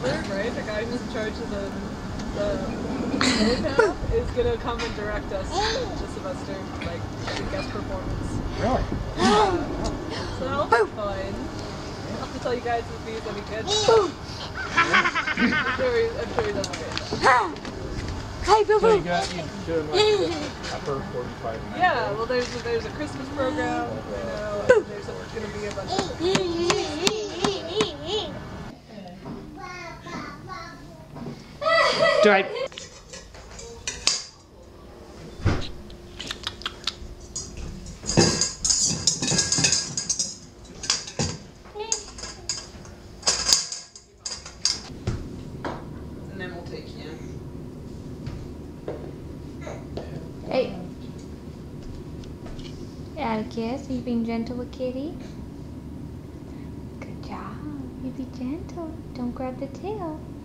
Adler, right? The guy who's in charge of the path is gonna come and direct us to Sylvester, like as a guest performance. Really? So that'll be fun. I'll have to tell you guys if he's any good. I'm sure he's okay. Hi, boo boo. So you doing like upper 45 minutes? Yeah, well there's a Christmas program, you know, and there's gonna be a bunch of Do I? and then we'll take you. Hey. Atticus, are you being gentle with Kitty? Good job. You be gentle. Don't grab the tail.